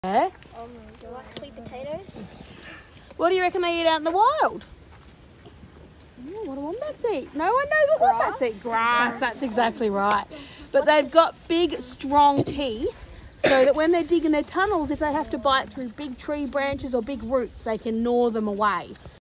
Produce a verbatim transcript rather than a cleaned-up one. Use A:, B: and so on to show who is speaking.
A: Yeah.
B: Um, do you like sweet potatoes?
A: What do you reckon they eat out in the wild? Oh, what do wombats eat? No one knows what
B: Grass.
A: wombats eat. Grass, that's exactly right. But they've got big, strong teeth, so that when they're digging their tunnels, if they have to bite through big tree branches or big roots, they can gnaw them away.